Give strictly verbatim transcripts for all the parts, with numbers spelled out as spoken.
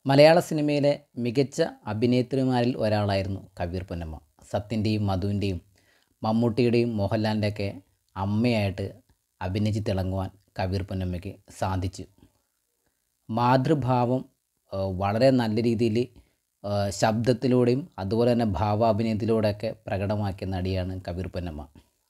മലയാള സിനിമയിലെ മികച്ച അഭിനേത്രിമാരിൽ ഒരാളായിരുന്നു കബീർ പൊന്നമ്മ. സത്യൻ്റെയും മധുവിൻ്റെയും മമ്മൂട്ടിയുടെയും മോഹൻലാലിൻ്റെയൊക്കെ അമ്മയായിട്ട് അഭിനയിച്ച് തിളങ്ങുവാൻ കബീർ പൊന്നമ്മയ്ക്ക് സാധിച്ചു. മാതൃഭാവം ഏഹ്, വളരെ നല്ല രീതിയിൽ ശബ്ദത്തിലൂടെയും അതുപോലെ തന്നെ ഭാവാഭിനയത്തിലൂടെയൊക്കെ പ്രകടമാക്കിയ നടിയാണ് കബീർ പൊന്നമ്മ.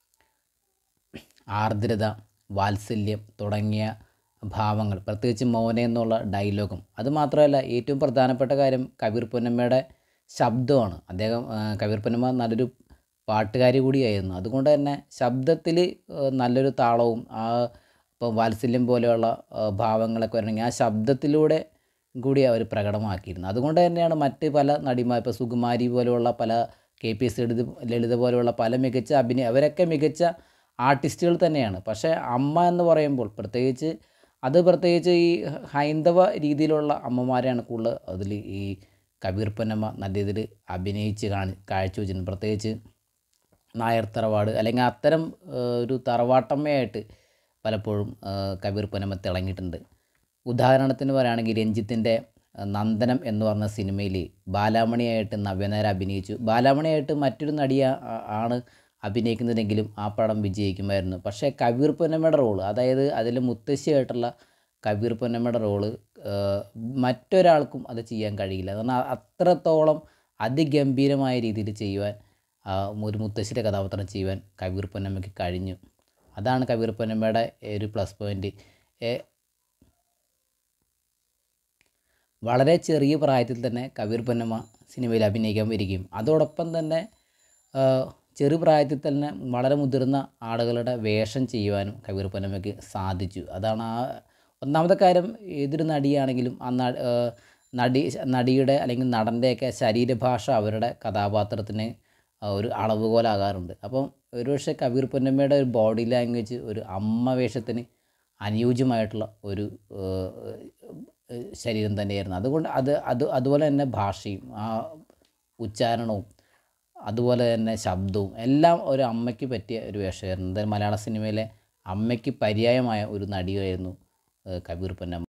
ആർദ്രത, വാത്സല്യം തുടങ്ങിയ ഭാവങ്ങൾ, പ്രത്യേകിച്ച് മോനെ എന്നുള്ള ഡയലോഗും, അതുമാത്രമല്ല ഏറ്റവും പ്രധാനപ്പെട്ട കാര്യം കബീർ പൊന്നമ്മയുടെ ശബ്ദമാണ്. അദ്ദേഹം ആ, കബീർ പൊന്നമ്മ നല്ലൊരു പാട്ടുകാരി കൂടിയായിരുന്നു. അതുകൊണ്ട് തന്നെ ശബ്ദത്തിൽ നല്ലൊരു താളവും ആ ഇപ്പം വാത്സല്യം പോലെയുള്ള ആ, ഭാവങ്ങളൊക്കെ വരണമെങ്കിൽ ആ ശബ്ദത്തിലൂടെ കൂടി അവർ പ്രകടമാക്കിയിരുന്നു. അതുകൊണ്ട് തന്നെയാണ് മറ്റ് പല നടിമാർ, ഇപ്പോൾ സുകുമാരി പോലെയുള്ള പല, K P S Lalitha Lalitha പോലെയുള്ള പല മികച്ച അഭിനയ, അവരൊക്കെ മികച്ച ആർട്ടിസ്റ്റുകൾ തന്നെയാണ്. പക്ഷേ അമ്മ എന്ന് പറയുമ്പോൾ പ്രത്യേകിച്ച് അത് പ്രത്യേകിച്ച് ഈ ഹൈന്ദവ രീതിയിലുള്ള അമ്മമാരെയാണ് കൂടുതൽ അതിൽ ഈ കബീർ പൊന്നമ്മ നല്ല രീതിയിൽ അഭിനയിച്ച് കാണി കാഴ്ച വെച്ചിട്ടുണ്ട്. പ്രത്യേകിച്ച് നായർ തറവാട് അല്ലെങ്കിൽ അത്തരം ഏഹ്, ഒരു തറവാട്ടമ്മയായിട്ട് പലപ്പോഴും ഏഹ്, കബീർ പൊന്നമ്മ തിളങ്ങിയിട്ടുണ്ട്. ഉദാഹരണത്തിന് പറയുകയാണെങ്കിൽ രഞ്ജിത്തിൻ്റെ ഏഹ്, നന്ദനം എന്ന് പറഞ്ഞ സിനിമയിൽ ബാലാമണിയായിട്ട് നവ്യനായർ അഭിനയിച്ചു. ബാലാമണിയായിട്ട് മറ്റൊരു നടിയ ആ- ആണ് അഭിനയിക്കുന്നതെങ്കിലും ആ പടം വിജയിക്കുമായിരുന്നു. പക്ഷേ കബീർ പൊന്നമ്മയുടെ റോള്, അതായത് അതിൽ മുത്തശ്ശിയായിട്ടുള്ള കബീർ പൊന്നമ്മയുടെ റോള് ഏഹ്, മറ്റൊരാൾക്കും അത് ചെയ്യാൻ കഴിയില്ല. കാരണം അത്രത്തോളം അതിഗംഭീരമായ രീതിയിൽ ചെയ്യുവാൻ ആ, ഒരു മുത്തശ്ശിയുടെ കഥാപാത്രം ചെയ്യുവാൻ കബീർ പൊന്നമ്മയ്ക്ക് കഴിഞ്ഞു. അതാണ് കബീർ പൊന്നമ്മയുടെ ഒരു പ്ലസ് പോയിൻറ്റ്. വളരെ ചെറിയ പ്രായത്തിൽ തന്നെ കബീർ പൊന്നമ്മ സിനിമയിൽ അഭിനയിക്കാൻ വരികയും അതോടൊപ്പം തന്നെ ആ, ചെറുപ്രായത്തിൽ തന്നെ വളരെ മുതിർന്ന ആളുകളുടെ വേഷം ചെയ്യുവാനും കബീർ പൊന്നമ്മയ്ക്ക് സാധിച്ചു. അതാണ് ആ ഒന്നാമത്തെ കാര്യം. ഏതൊരു നടിയാണെങ്കിലും ആ ന ആ, നടി നടിയുടെ അല്ലെങ്കിൽ നടൻ്റെയൊക്കെ ശരീരഭാഷ അവരുടെ കഥാപാത്രത്തിന് ആ, ഒരു അളവുകോലാകാറുണ്ട്. അപ്പം ഒരുപക്ഷെ കബീർ പൊന്നമ്മയുടെ ഒരു ബോഡി ലാംഗ്വേജ് ഒരു അമ്മ വേഷത്തിന് അനുയോജ്യമായിട്ടുള്ള ഒരു ഏഹ്, ഏഹ്, ശരീരം തന്നെയായിരുന്നു. അതുകൊണ്ട് അത് അത് അതുപോലെ തന്നെ ഭാഷയും ആ ഉച്ചാരണവും അതുപോലെ തന്നെ ശബ്ദവും എല്ലാം ഒരു അമ്മയ്ക്ക് പറ്റിയ ഒരു വേഷമായിരുന്നു. എന്തായാലും മലയാള സിനിമയിലെ അമ്മയ്ക്ക് പര്യായമായ ഒരു നടിയായിരുന്നു ഏഹ്, കബീർ പൊന്നമ്മ.